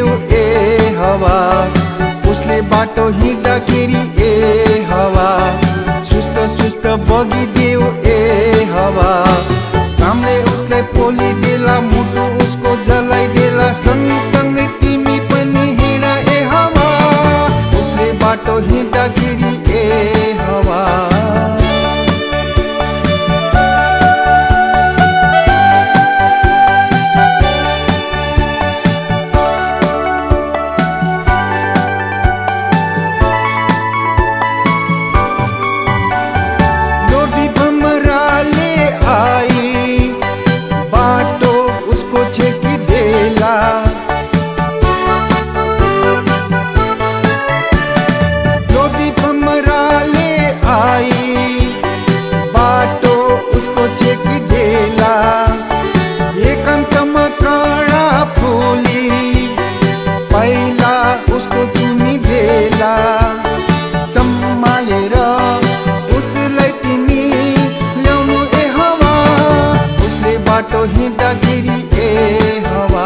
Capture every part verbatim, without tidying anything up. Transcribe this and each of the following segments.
बगिदेऊ ए हवा, उसले बाटो हिँड्दाखेरि ए हवा, सुस्त सुस्त बगिदेऊ ए हवा। कामले उसलाई पोलिदेला, मुटु उसको जलाइदेला, सँगसँगै तिमी पनि हिँड ए हवा, उसले बाटो हिँड्दाखेरि ए हवा। सम्हालेर उसलाई तिमी ल्याउनु ए हवा, उसले बाटो हिँड्दाखेरि ए हवा।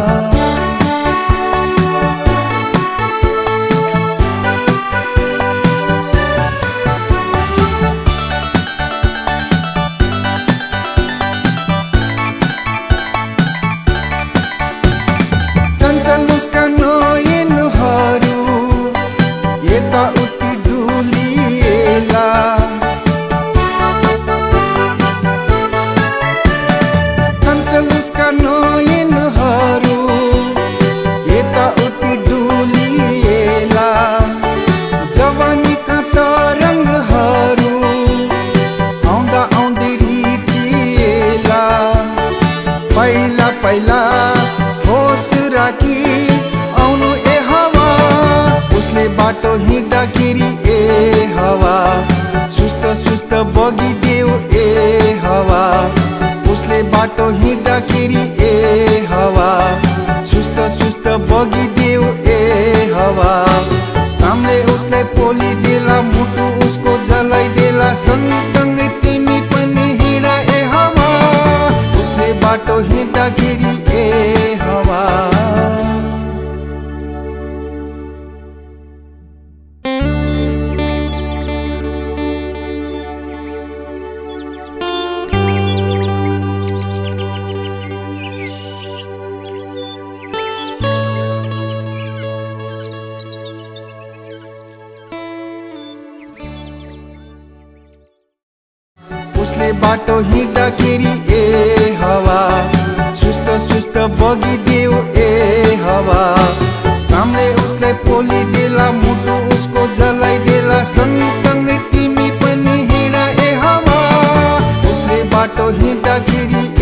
चञ्चल उसका नयनहरू यता उति डुलिएला, चञ्चल उसका नयनहरू यता उति डुलिएला, जवानीका तरङ्गहरू आउँदा आउँदै रितिएला। पहिला पहिला होस राखी आउनु ए हवा, उसले बाटो हिँड्दाखेरि ए हवा, सुस्त सुस्त बगिदेऊ ए हवा, उसले बाटो हिँड्दाखेरि ए हवा, सुस्त सुस्त बगिदेऊ ए हवा। कामले उसलाई पोलिदेला, मुटु उसको जलाइदेला, सँगसँगै तिमी पनि हिँड ए हवा, उसले बाटो हिँड्दाखेरि ए हवा। उसले बाटो हिँड्दाखेरि ए हवा, सुस्त सुस्त बगिदेऊ ए हवा। कामले उसलाई पोलिदेला, मुटु उसको जलाइदेला, सँगसँगै तिमी पनि हिँड ए हवा, उसले बाटो हिँड्दाखेरि